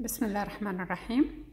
بسم الله الرحمن الرحيم.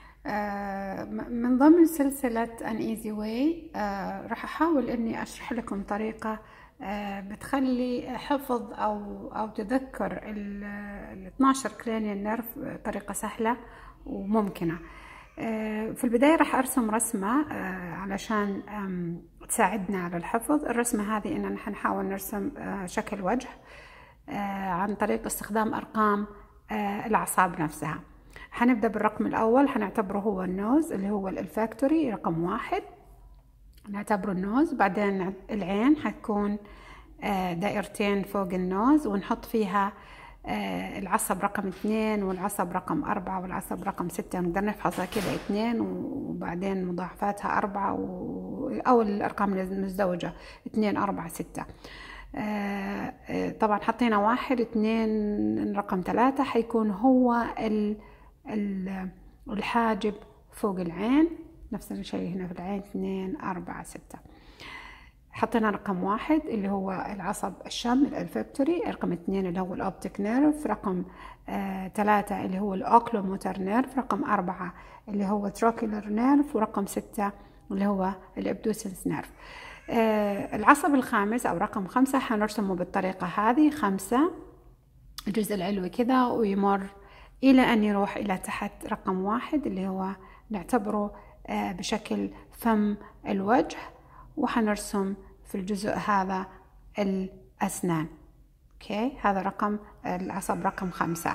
من ضمن سلسلة An Easy Way راح أحاول إني أشرح لكم طريقة بتخلي حفظ أو تذكر ال 12 cranial nerve طريقة سهلة وممكنة. في البداية راح أرسم رسمة علشان تساعدنا على الحفظ. الرسمة هذه إننا حنحاول نرسم شكل وجه عن طريق استخدام أرقام الأعصاب نفسها. حنبدأ بالرقم الأول، حنعتبره هو النوز اللي هو الفاكتوري رقم 1، نعتبره النوز. بعدين العين حتكون دائرتين فوق النوز ونحط فيها العصب رقم 2 والعصب رقم 4 والعصب رقم 6، نقدر نفحصها كده 2 وبعدين مضاعفاتها 4 أو الأرقام المزدوجة 2 4 6. طبعا حطينا 1 2 رقم 3 حيكون هو الحاجب فوق العين، نفس الشيء هنا في العين 2 4 6. حطينا رقم 1 اللي هو العصب الشم الفاكتوري، رقم 2 اللي هو الأوبتيك نيرف، رقم 3 اللي هو الأوكلوموتر نيرف، رقم 4 اللي هو التروكيولر نيرف، ورقم 6 اللي هو الابدوسنس نيرف. العصب الخامس أو رقم 5 حنرسمه بالطريقة هذه، 5 الجزء العلوي كذا ويمر إلى أن يروح إلى تحت رقم 1 اللي هو نعتبره بشكل فم الوجه، وحنرسم في الجزء هذا الأسنان. أوكي، هذا رقم العصب رقم 5.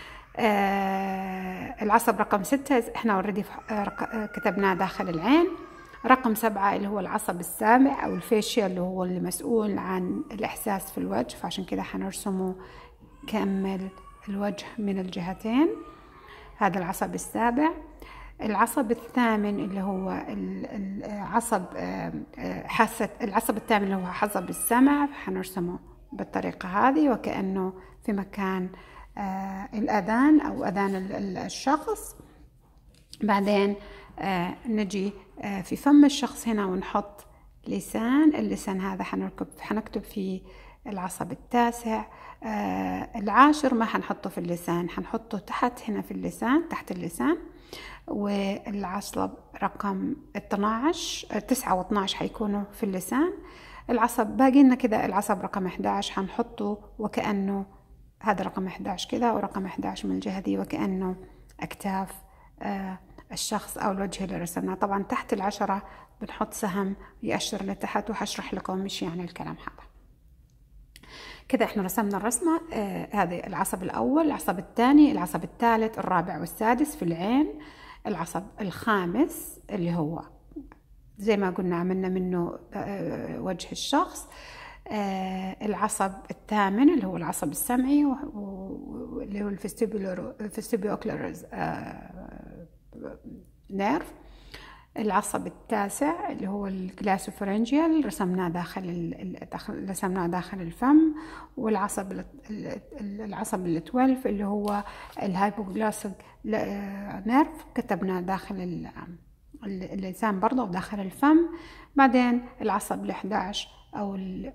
العصب رقم 6 احنا اوريدي كتبناه داخل العين. رقم 7 اللي هو العصب السامع أو الفيشيال اللي هو المسؤول عن الإحساس في الوجه، فعشان كده حنرسمه كمل الوجه من الجهتين. هذا العصب السابع. العصب الثامن اللي هو العصب العصب الثامن اللي هو عصب السمع، حنرسمه بالطريقة هذه وكأنه في مكان الأذان أو أذان الشخص. بعدين نجي في فم الشخص هنا ونحط لسان. اللسان هذا حنكتب فيه العصب التاسع. العاشر ما حنحطه في اللسان، حنحطه تحت هنا في اللسان، تحت اللسان. والعصب رقم 9 و12 حيكونوا في اللسان. العصب باقي لنا كده العصب رقم 11 حنحطه وكأنه هذا رقم 11 كده، ورقم 11 من الجهة دي وكأنه أكتاف الشخص أو الوجه اللي رسمناه. طبعا تحت 10 بنحط سهم يأشر لتحت، وحشرح لكم مش يعني الكلام هذا. كده احنا رسمنا الرسمة. هذا العصب الأول، العصب الثاني، العصب الثالث، الرابع والسادس في العين. العصب الخامس اللي هو زي ما قلنا عملنا منه وجه الشخص. العصب الثامن اللي هو العصب السمعي اللي هو الفستيبيوكولار نيرف. العصب التاسع اللي هو الجلاسوفرنجيال رسمناه داخل الفم. والعصب العصب ال12 اللي هو الهايبوغلوسيك نيرف كتبناه داخل اللسان برضه وداخل الفم. بعدين العصب ال11 أو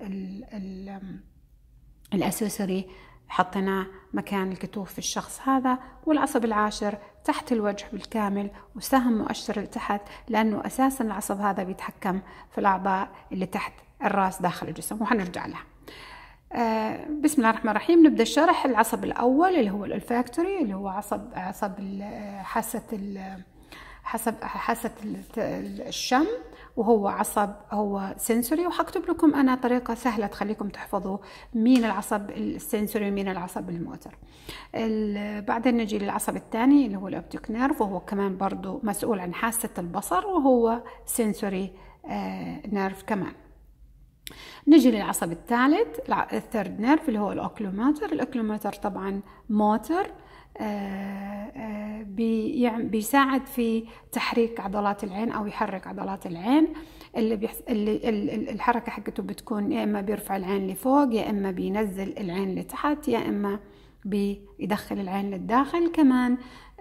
الأسوسري حطيناه مكان الكتوف في الشخص هذا. والعصب العاشر تحت الوجه بالكامل وسهم مؤشر لتحت، لأنه أساسا العصب هذا بيتحكم في الأعضاء اللي تحت الرأس داخل الجسم، وحنرجع لها. بسم الله الرحمن الرحيم. نبدأ الشرح. العصب الأول اللي هو الفاكتوري اللي هو عصب حاسة الشم، وهو عصب هو سنسوري. وحكتب لكم أنا طريقة سهلة تخليكم تحفظوا مين العصب السنسوري ومين العصب الموتر. بعدين نجي للعصب الثاني اللي هو الأوبتيك نيرف، وهو كمان برضو مسؤول عن حاسة البصر وهو سنسوري نيرف كمان. نجي للعصب الثالث الثيرد نيرف اللي هو الأوكلوموتر. الأوكلوموتر طبعا موتر، بيساعد في تحريك عضلات العين أو يحرك عضلات العين. الحركة حقته بتكون يا إما بيرفع العين لفوق، يا إما بينزل العين لتحت، يا إما بيدخل العين للداخل. كمان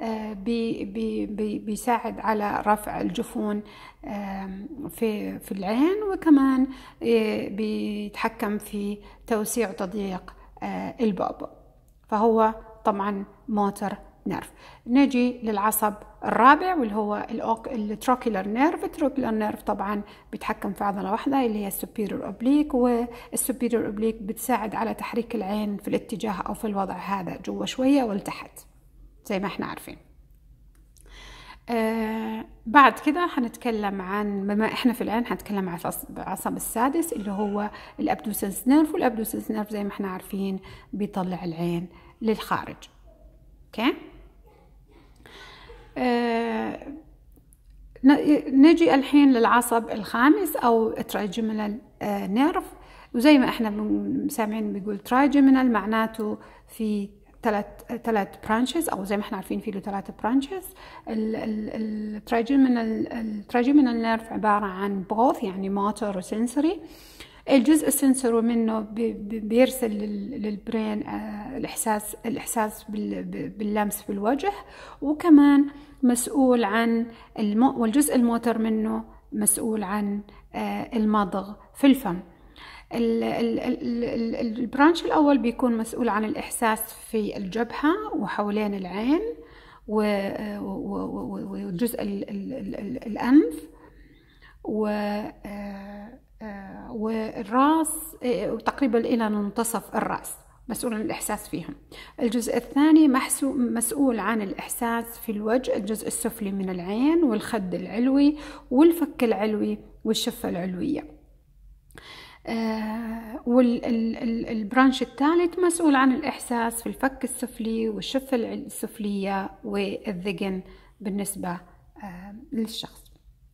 بيساعد على رفع الجفون في العين، وكمان بيتحكم في توسيع وتضييق البؤبؤ. فهو طبعا موتر نيرف. نجي للعصب الرابع واللي هو التروكيولار نيرف. التروكيولار نيرف طبعا بيتحكم في عضلة واحدة اللي هي السوبيريور اوبليك، والسوبيريور اوبليك بتساعد على تحريك العين في الاتجاه او في الوضع هذا جوا شوية ولتحت زي ما احنا عارفين. بعد كده هنتكلم عن، بما احنا في العين هنتكلم عن العصب السادس اللي هو الابدوسنس نيرف. والابدوسنس نيرف زي ما احنا عارفين بيطلع العين للخارج. اوكي. نجي الحين للعصب الخامس او ترايجيمينال نيرف. وزي ما احنا سامعين بيقول ترايجيمينال معناته في ثلاث برانشز، او زي ما احنا عارفين في له 3 برانشز. الترايجيمينال نيرف عباره عن بوث يعني موتور وسنسوري. الجزء السنسوري منه بيرسل للبرين الاحساس باللمس بالوجه، وكمان مسؤول عن والجزء الموتور منه مسؤول عن المضغ في الفم. البرانش الأول بيكون مسؤول عن الإحساس في الجبهة وحوالين العين وجزء الأنف والرأس وتقريبا إلى منتصف الرأس، مسؤول عن الإحساس فيهم. الجزء الثاني مسؤول عن الإحساس في الوجه، الجزء السفلي من العين والخد العلوي والفك العلوي والشفة العلوية. والبرانش الثالث مسؤول عن الإحساس في الفك السفلي والشفة السفلية والذقن بالنسبة للشخص.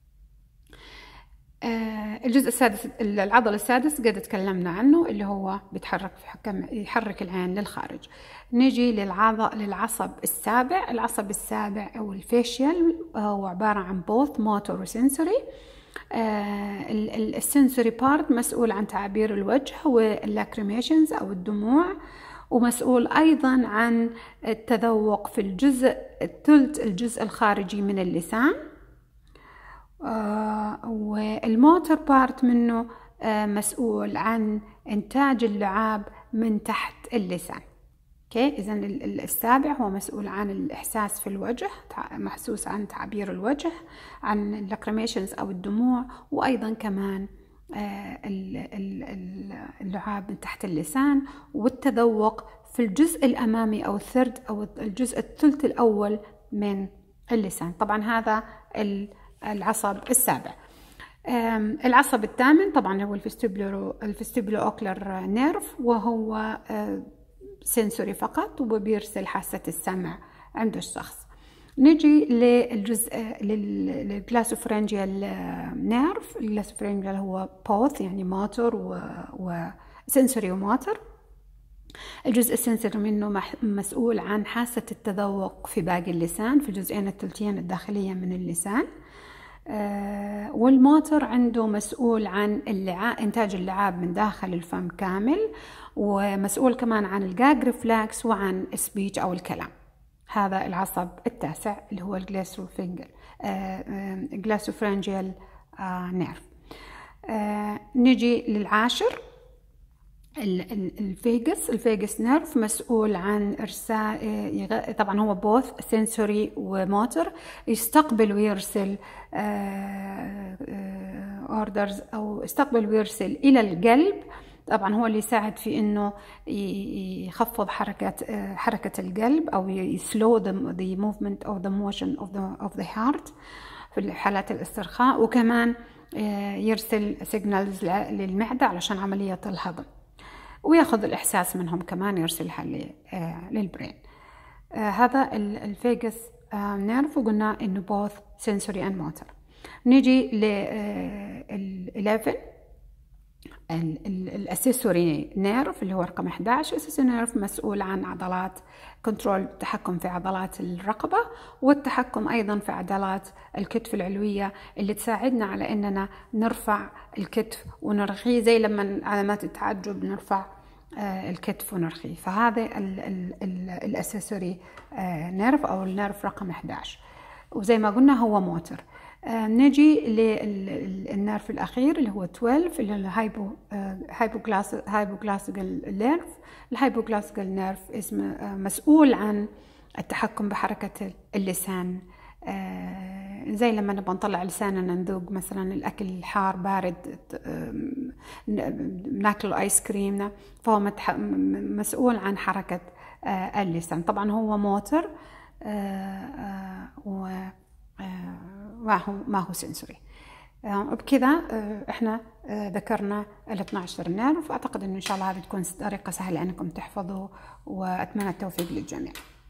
الجزء السادس، العضل السادس قد تكلمنا عنه اللي هو يحرك العين للخارج. نجي للعصب السابع. العصب السابع أو الفيشيال هو عبارة عن بوث موتور وسنسوري. السنسوري بارت مسؤول عن تعبير الوجه واللاكريميشنز أو الدموع، ومسؤول أيضا عن التذوق في الجزء الخارجي من اللسان. والموتور بارت منه مسؤول عن إنتاج اللعاب من تحت اللسان. اوكي، اذا السابع هو مسؤول عن الاحساس في الوجه، محسوس عن تعبير الوجه، عن اللاكريميشنز او الدموع، وايضا كمان اللعاب من تحت اللسان، والتذوق في الجزء الامامي او الثرد او الجزء الثلث الاول من اللسان. طبعا هذا العصب السابع. العصب الثامن طبعا هو الفيستيبولو اوكلر نيرف، وهو سنسوري فقط وبيرسل حاسة السمع عند الشخص. نجي للجزء للجلاسوفرنجيال نيرف. الجلاسوفرنجيال هو بوث يعني موتور وسنسوري وموتور. الجزء السنسوري منه مسؤول عن حاسة التذوق في باقي اللسان، في الجزئين الثلثين الداخلية من اللسان. والموتور عنده مسؤول عن إنتاج اللعاب من داخل الفم كامل، ومسؤول كمان عن الجاج ريفلاكس وعن السبيتش أو الكلام. هذا العصب التاسع اللي هو الجلاسوفرنجيال نيرف. نجي للعاشر، الفيجس نيرف، مسؤول عن إرسال، طبعا هو بوث سنسوري وموتور، يستقبل ويرسل اوردرز او يستقبل ويرسل الى القلب. طبعا هو اللي يساعد في انه يخفض حركة القلب او يسلو the movement of the motion of the heart في حالات الاسترخاء، وكمان يرسل سيجنالز للمعدة علشان عملية الهضم، وياخذ الإحساس منهم كمان يرسلها للبرين. هذا الفيجس نيرف، وقلنا إنه both sensory and motor. نيجي ل11 الأسيسوري نيرف اللي هو رقم 11. الأسيسوري نيرف مسؤول عن عضلات كنترول، التحكم في عضلات الرقبة، والتحكم أيضا في عضلات الكتف العلوية اللي تساعدنا على إننا نرفع الكتف ونرخيه، زي لما علامات التعجب نرفع الكتف ونرخيه. فهذا الأسيسوري نيرف أو النيرف رقم 11، وزي ما قلنا هو موتور. نجي للنيرف الأخير اللي هو 12 اللي هو الهايبوغلاسيكال نيرف. الهايبوغلاسيكال نيرف اسمه مسؤول عن التحكم بحركة اللسان، زي لما نبغى نطلع لساننا نذوق مثلا الأكل الحار بارد، ناكل آيس كريم، فهو مسؤول عن حركة اللسان. طبعا هو موتر ما هو سنسوري. بكذا احنا ذكرنا ال 12 نيرف، واعتقد انه ان شاء الله هذه تكون طريقة سهلة انكم تحفظوا، واتمنى التوفيق للجميع.